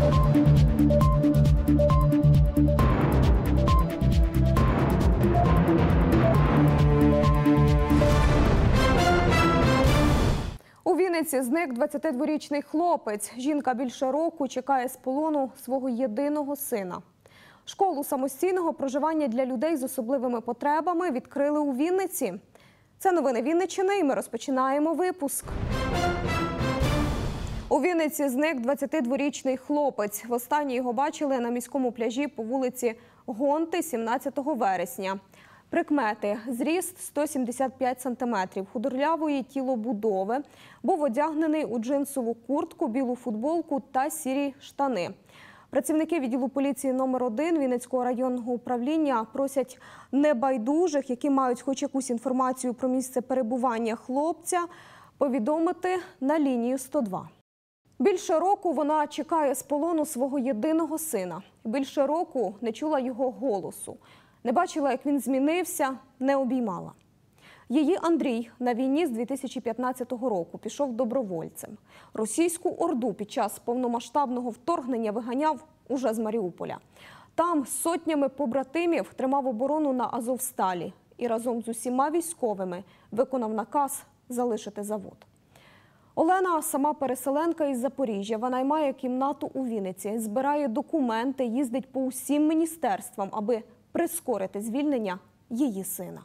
У Вінниці зник 22-річний хлопець. Жінка більше року чекає з полону свого єдиного сина. Школу самостійного проживання для людей з особливими потребами відкрили у Вінниці. Це новини Вінниччини, і ми розпочинаємо випуск. У Вінниці зник 22-річний хлопець. Востаннє його бачили на міському пляжі по вулиці Гонти 17 вересня. Прикмети – зріст 175 сантиметрів, худорлявої тілобудови, був одягнений у джинсову куртку, білу футболку та сірі штани. Працівники відділу поліції номер 1 Вінницького районного управління просять небайдужих, які мають хоч якусь інформацію про місце перебування хлопця, повідомити на лінію 102. Більше року вона чекає з полону свого єдиного сина. Більше року не чула його голосу. Не бачила, як він змінився, не обіймала. Її Андрій на війні з 2015 року пішов добровольцем. Російську орду під час повномасштабного вторгнення виганяв уже з Маріуполя. Там з сотнями побратимів тримав оборону на Азовсталі і разом з усіма військовими виконав наказ залишити завод. Олена – сама переселенка із Запоріжжя. Вона й має кімнату у Вінниці, збирає документи, їздить по усім міністерствам, аби прискорити звільнення її сина.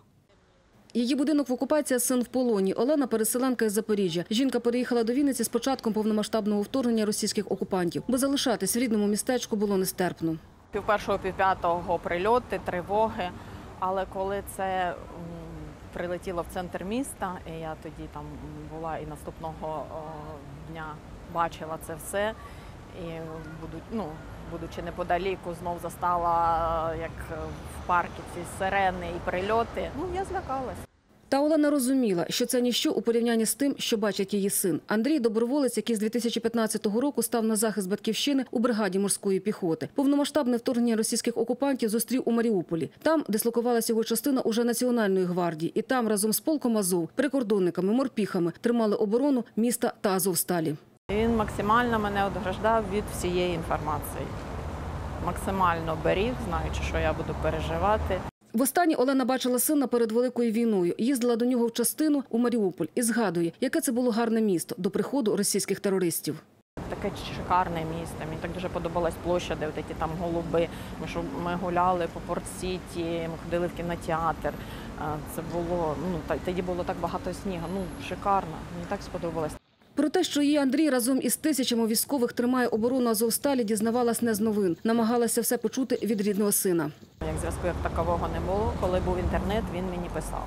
Її будинок в окупації, син в полоні. Олена – переселенка із Запоріжжя. Жінка переїхала до Вінниці з початком повномасштабного вторгнення російських окупантів. Бо залишатись в рідному містечку було нестерпно. Пів першого, пів п'ятого прильоти, тривоги. Але коли це прилетіло в центр міста, і я тоді там була і наступного дня бачила це все, і будучи неподаліку, знов застала, як в парку, ці сирени і прильоти, я злякалась. Та Олена розуміла, що це ніщо у порівнянні з тим, що бачить її син. Андрій – доброволець, який з 2015 року став на захист батьківщини у бригаді морської піхоти. Повномасштабне вторгнення російських окупантів зустрів у Маріуполі. Там дислокувалася його частина уже Національної гвардії. І там разом з полком Азов, прикордонниками, морпіхами тримали оборону міста та Азовсталі. Він максимально мене ограждав від всієї інформації. Максимально беріг, знаючи, що я буду переживати. Востаннє Олена бачила сина перед Великою війною. Їздила до нього в частину у Маріуполь і згадує, яке це було гарне місто до приходу російських терористів. Таке шикарне місто. Мені так дуже подобалась площа, де ті там голуби. Ми гуляли по Порт-Сіті, ми ходили в кінотеатр. Це було, тоді було так багато снігу. Шикарно. Мені так сподобалось. Про те, що її Андрій разом із тисячами військових тримає оборону Азовсталі, дізнавалась не з новин. Намагалася все почути від рідного сина. Як зв'язку як такового не було. Коли був інтернет, він мені писав.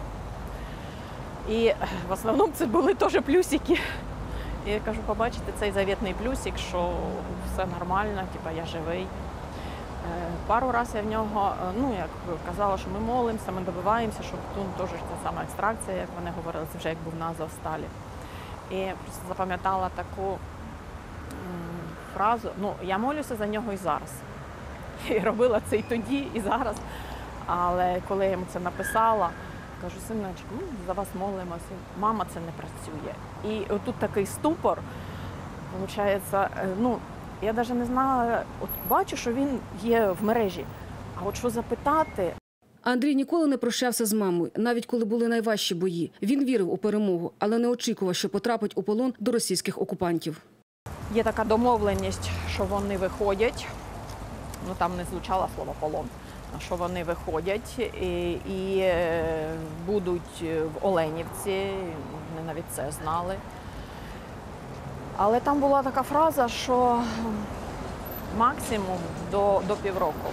І в основному це були теж плюсики. І я кажу, побачите цей завітний плюсик, що все нормально, я живий. Пару разів я в нього, як казала, що ми молимося, ми добиваємося, щоб тут теж ця сама екстракція, як вони говорили, це вже як був на Азовсталі. І просто запам'ятала таку фразу, я молюся за нього і зараз. І робила це і тоді, і зараз. Але коли я йому це написала, кажу, синочку, за вас молимося. Мама, це не працює. І отут такий ступор, виходить, я навіть не знала, бачу, що він є в мережі, а от що запитати. Андрій ніколи не прощався з мамою, навіть коли були найважчі бої. Він вірив у перемогу, але не очікував, що потрапить у полон до російських окупантів. Є така домовленість, що вони виходять, там не звучало слово «полон», що вони виходять і будуть в Оленівці, вони навіть це знали. Але там була така фраза, що максимум до півроку.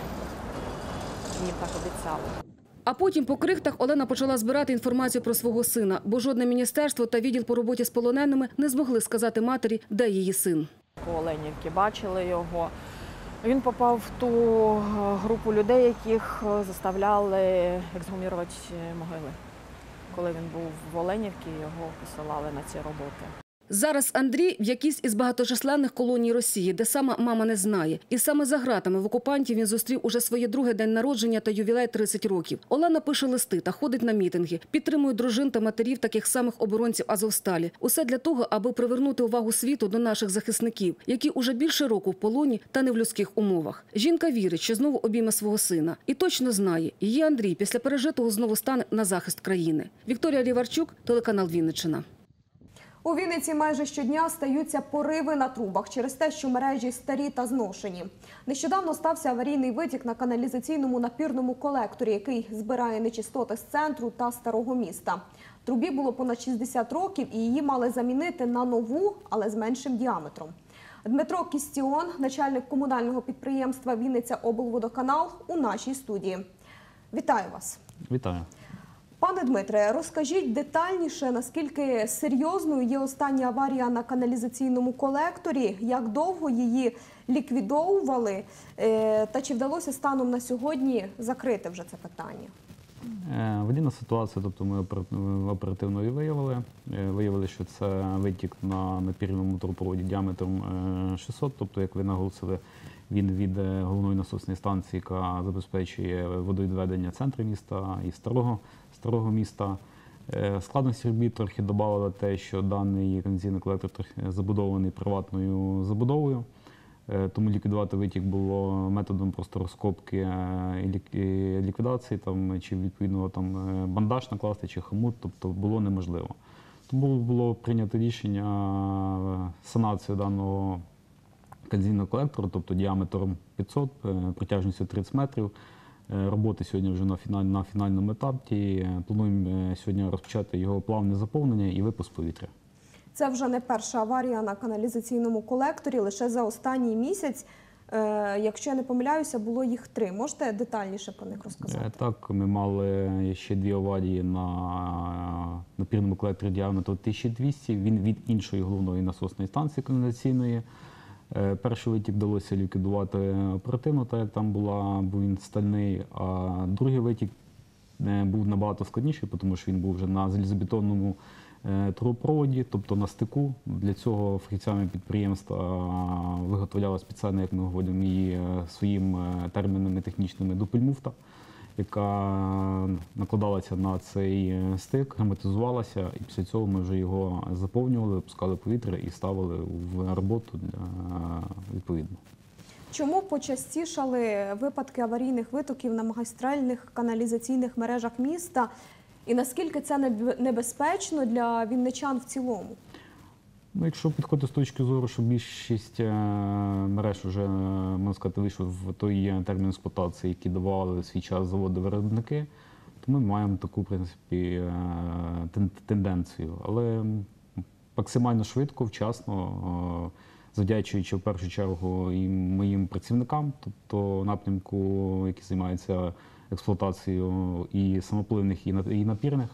Їм так обіцяли. А потім по крихтах Олена почала збирати інформацію про свого сина, бо жодне міністерство та відділ по роботі з полоненими не змогли сказати матері, де її син. По Оленівці бачили його. Він попав в ту групу людей, яких заставляли ексгумувати могили. Коли він був в Оленівці, його посилали на ці роботи. Зараз Андрій в якійсь із багаточисленних колоній Росії, де сама мама не знає. І саме за ґратами в окупантів він зустрів уже своє друге день народження та ювілей 30 років. Олена пише листи та ходить на мітинги. Підтримує дружин та матерів таких самих оборонців Азовсталі. Усе для того, аби привернути увагу світу до наших захисників, які уже більше року в полоні та не в людських умовах. Жінка вірить, що знову обійме свого сина. І точно знає, її Андрій після пережитого знову стане на захист країни. Вікторія Ріварчук, телеканал Вінниччина. У Вінниці майже щодня стаються пориви на трубах через те, що мережі старі та зношені. Нещодавно стався аварійний витік на каналізаційному напірному колекторі, який збирає нечистоти з центру та старого міста. Трубі було понад 60 років і її мали замінити на нову, але з меншим діаметром. Дмитро Кістіон, начальник комунального підприємства «Вінниця облводоканал» у нашій студії. Вітаю вас. Вітаю. Пане Дмитре, розкажіть детальніше, наскільки серйозною є остання аварія на каналізаційному колекторі, як довго її ліквідовували та чи вдалося станом на сьогодні закрити вже це питання? Аварійна ситуація, тобто ми оперативно її виявили. Виявили, що це витік на напірному трубопроводі діаметром 600, тобто, як ви наголосили, він від головної насосної станції, яка забезпечує водовідведення центру міста і старого міста. Складності робіт трохи додавало те, що даний каналізаційний колектор забудований приватною забудовою, тому ліквідувати витік було методом просто розкопки і ліквідації, чи відповідно бандаж накласти, чи хомут, тобто було неможливо. Тому було прийнято рішення санацію даного каналізаційного колектора, тобто діаметром 500, протяжністю 30 метрів. Роботи сьогодні вже на фінальному етапі. Плануємо сьогодні розпочати його плавне заповнення і випуск повітря. Це вже не перша аварія на каналізаційному колекторі, лише за останній місяць, якщо я не помиляюся, було їх 3. Можете детальніше про них розказати? Так, ми мали ще 2 аварії на напірному колекторі діаметру 1200, він від іншої головної насосної станції каналізаційної. Перший витік вдалося ліквідувати оперативно, так як там був він стальний, а другий витік був набагато складніший, тому що він був вже на залізобетонному трубопроводі, тобто на стику. Для цього фахівцями підприємства виготовляла спеціально, як ми говоримо, її своїми термінами технічними дупельмуфта, яка накладалася на цей стик, герметизувалася, і після цього ми вже його заповнювали, випускали повітря і ставили в роботу відповідно. Чому почастішали випадки аварійних витоків на магістральних каналізаційних мережах міста? І наскільки це небезпечно для вінничан в цілому? Якщо підходити з точки зору, що більшість мереж вже, можна сказати, вийшли в той термін експлуатації, який давали свій час заводи-виробники, то ми маємо таку, в принципі, тенденцію. Але максимально швидко, вчасно, завдячуючи в першу чергу і моїм працівникам, тобто напрямку, які займаються експлуатацією і самопливних, і напірних,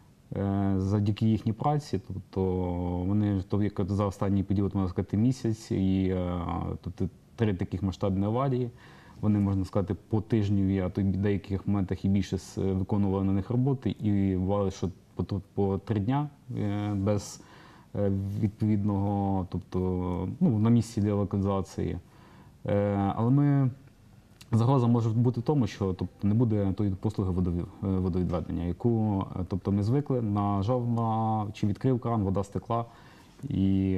завдяки їхній праці, тобто вони за останній період, можна сказати, місяць, і тобто 3 таких масштабні аварії, вони, можна сказати, по тижню, а то в деяких моментах і більше виконували на них роботи, і бувало, що по 3 дня без відповідного, тобто на місці для локалізації. Але ми загроза може бути в тому, що не буде тої послуги водовідведення, яку ми звикли, нажав чи відкрив кран, вода стекла, і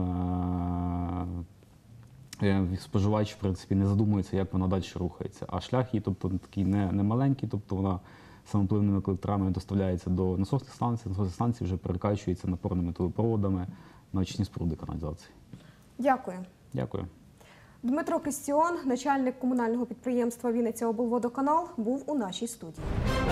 споживач, в принципі, не задумується, як вона далі рухається. А шлях її, такий не маленький, вона самопливними колекторами доставляється до насосних станцій вже перекачується напорними трубопроводами на очисні споруди каналізації. Дякую. Дякую. Дмитро Кістіон, начальник комунального підприємства «Вінниця облводоканал», був у нашій студії.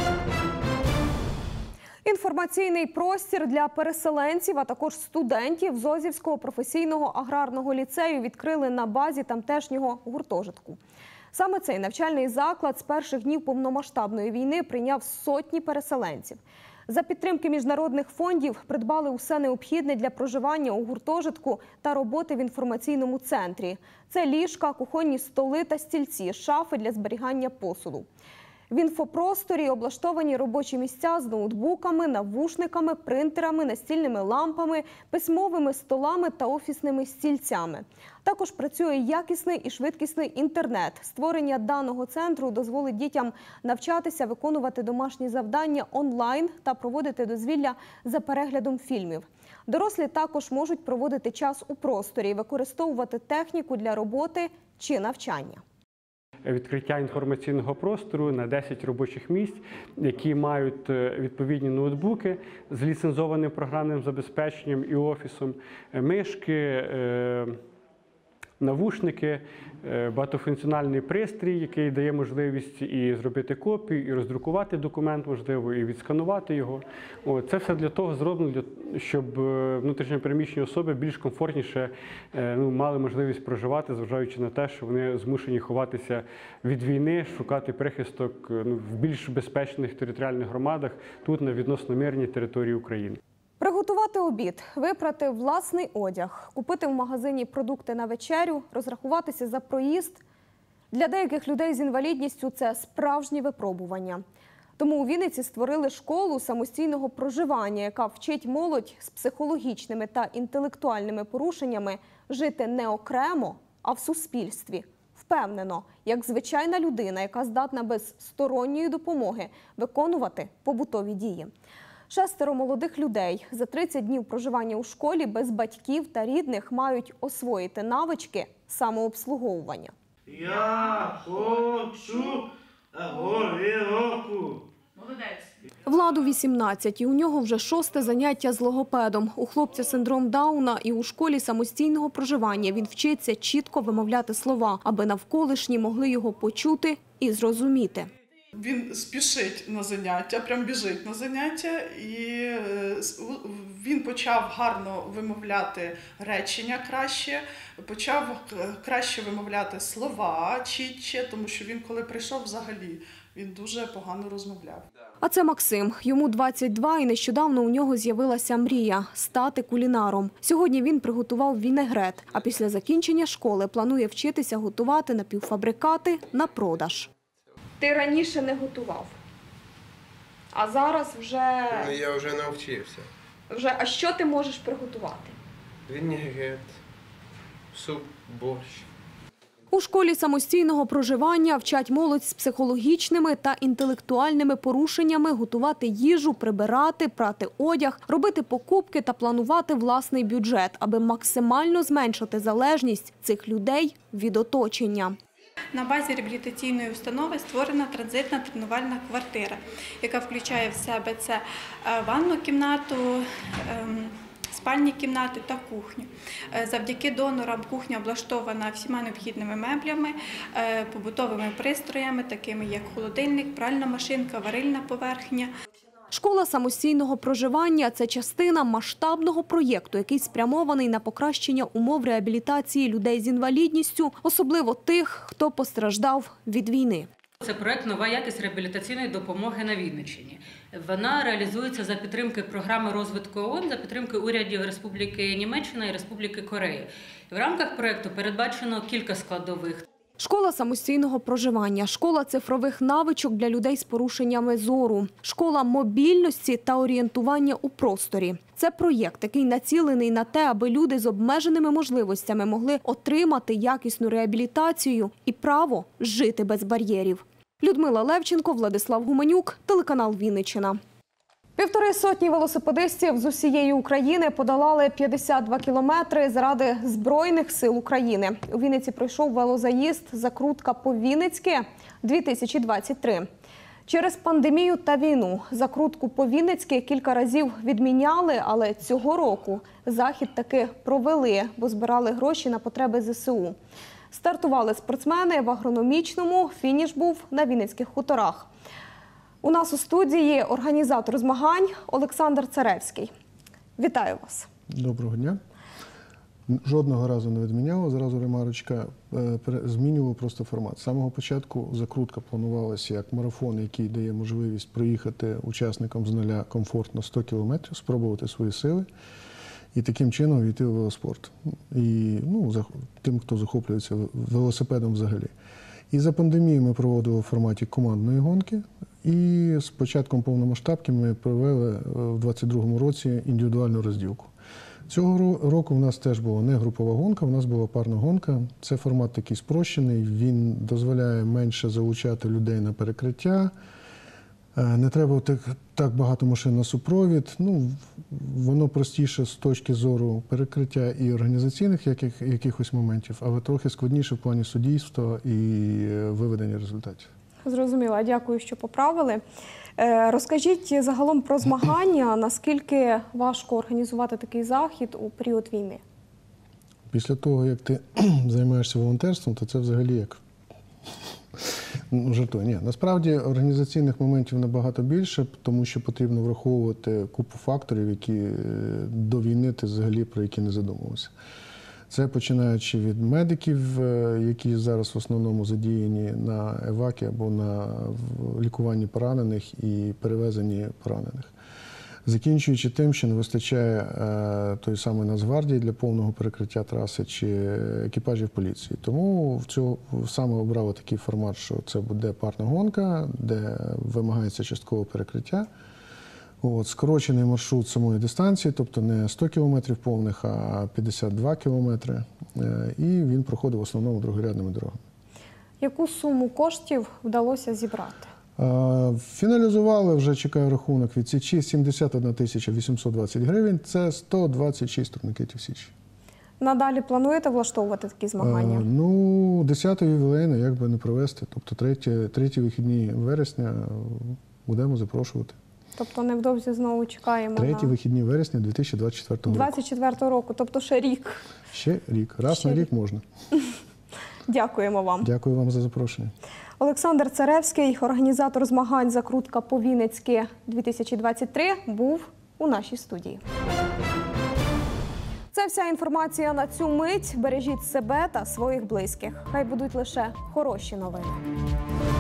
Інформаційний простір для переселенців, а також студентів Зозівського професійного аграрного ліцею відкрили на базі тамтешнього гуртожитку. Саме цей навчальний заклад з перших днів повномасштабної війни прийняв сотні переселенців. За підтримки міжнародних фондів придбали усе необхідне для проживання у гуртожитку та роботи в інформаційному центрі. Це ліжка, кухонні столи та стільці, шафи для зберігання посуду. В інфопросторі облаштовані робочі місця з ноутбуками, навушниками, принтерами, настільними лампами, письмовими столами та офісними стільцями. Також працює якісний і швидкісний інтернет. Створення даного центру дозволить дітям навчатися, виконувати домашні завдання онлайн та проводити дозвілля за переглядом фільмів. Дорослі також можуть проводити час у просторі, використовувати техніку для роботи чи навчання. Відкриття інформаційного простору на 10 робочих місць, які мають відповідні ноутбуки з ліцензованим програмним забезпеченням і офісом, мишки, навушники, багатофункціональний пристрій, який дає можливість і зробити копію, і роздрукувати документ, можливо, і відсканувати його. Це все для того зроблено, щоб внутрішньо переміщені особи більш комфортніше мали можливість проживати, зважаючи на те, що вони змушені ховатися від війни, шукати прихисток в більш безпечних територіальних громадах, тут на відносно мирній території України. Приготувати обід, випрати власний одяг, купити в магазині продукти на вечерю, розрахуватися за проїзд. Для деяких людей з інвалідністю це справжнє випробування. Тому у Вінниці створили школу самостійного проживання, яка вчить молодь з психологічними та інтелектуальними порушеннями жити не окремо, а в суспільстві. Впевнено, як звичайна людина, яка здатна без сторонньої допомоги виконувати побутові дії. 6 молодих людей за 30 днів проживання у школі без батьків та рідних мають освоїти навички самообслуговування. Я хочу горілку. Владу 18, і у нього вже 6-те заняття з логопедом. У хлопця синдром Дауна, і у школі самостійного проживання він вчиться чітко вимовляти слова, аби навколишні могли його почути і зрозуміти. Він спішить на заняття, прям біжить на заняття, і він почав гарно вимовляти речення краще, почав краще вимовляти слова чітче, тому що він, коли прийшов взагалі, він дуже погано розмовляв. А це Максим. Йому 22, і нещодавно у нього з'явилася мрія – стати кулінаром. Сьогодні він приготував вінегрет, а після закінчення школи планує вчитися готувати напівфабрикати на продаж. Ти раніше не готував, а зараз вже… Я вже навчився. А що ти можеш приготувати? Вінегрет, суп, борщ. У школі самостійного проживання вчать молодь з психологічними та інтелектуальними порушеннями готувати їжу, прибирати, прати одяг, робити покупки та планувати власний бюджет, аби максимально зменшити залежність цих людей від оточення. На базі реабілітаційної установи створена транзитна тренувальна квартира, яка включає в себе це ванну кімнату, спальні кімнати та кухню. Завдяки донорам кухня облаштована всіма необхідними меблями, побутовими пристроями, такими як холодильник, пральна машинка, варильна поверхня. Школа самостійного проживання – це частина масштабного проєкту, який спрямований на покращення умов реабілітації людей з інвалідністю, особливо тих, хто постраждав від війни. Це проект «Нова якість реабілітаційної допомоги на Вінниччині». Вона реалізується за підтримки програми розвитку ООН, за підтримки урядів Республіки Німеччина і Республіки Корея. В рамках проекту передбачено кілька складових. Школа самостійного проживання, школа цифрових навичок для людей з порушеннями зору, школа мобільності та орієнтування у просторі. Це проєкт, який націлений на те, аби люди з обмеженими можливостями могли отримати якісну реабілітацію і право жити без бар'єрів. Людмила Левченко, Владислав Гуменюк, телеканал Вінниччина. 150 велосипедистів з усієї України подолали 52 кілометри заради Збройних сил України. У Вінниці пройшов велозаїзд «Закрутка по-вінницьки-2023». Через пандемію та війну закрутку по-вінницьки кілька разів відміняли, але цього року захід таки провели, бо збирали гроші на потреби ЗСУ. Стартували спортсмени в агрономічному, фініш був на Вінницьких хуторах. У нас у студії організатор змагань Олександр Царевський. Вітаю вас. Доброго дня. Жодного разу не відміняла, зразу ремарочка, змінювала просто формат. З самого початку закрутка планувалася як марафон, який дає можливість проїхати учасникам з нуля комфортно 100 кілометрів, спробувати свої сили і таким чином війти в велоспорт. І тим, хто захоплюється велосипедом взагалі. І за пандемії ми проводили у форматі командної гонки. І з початком повномасштабки ми провели в 2022 році індивідуальну розділку. Цього року в нас теж була не групова гонка, в нас була парна гонка. Це формат такий спрощений, він дозволяє менше залучати людей на перекриття. Не треба так багато машин на супровід. Ну, воно простіше з точки зору перекриття і організаційних якихось моментів, але трохи складніше в плані суддівства і виведення результатів. Зрозуміла, дякую, що поправили. Розкажіть загалом про змагання, наскільки важко організувати такий захід у період війни? Після того, як ти займаєшся волонтерством, то це взагалі як... Жартую. Ні, насправді організаційних моментів набагато більше, тому що потрібно враховувати купу факторів, які до війни ти взагалі про які не задумувався. Це починаючи від медиків, які зараз в основному задіяні на евакі або на лікуванні поранених і перевезенні поранених. Закінчуючи тим, що не вистачає тої самої Нацгвардії для повного перекриття траси чи екіпажів поліції. Тому саме обрали такий формат, що це буде парна гонка, де вимагається часткове перекриття. Скорочений маршрут самої дистанції, тобто не 100 кілометрів повних, а 52 кілометри. І він проходив в основному другорядними дорогами. Яку суму коштів вдалося зібрати? Фіналізували, вже чекаю рахунок від Січі, 71 820 гривень. Це 126 турнікетів Січі. Надалі плануєте влаштовувати такі змагання? Ну, 10-ї ювілейної, як би не провести. Тобто треті вихідні вересня будемо запрошувати. Тобто невдовзі знову чекаємо Треті вихідні вересня 2024 року. 2024 року, тобто ще рік. Ще рік. Раз на рік можна. Дякуємо вам. Дякую вам за запрошення. Олександр Царевський, організатор змагань «Закрутка по-вінницьки 2023», був у нашій студії. Це вся інформація на цю мить. Бережіть себе та своїх близьких. Хай будуть лише хороші новини.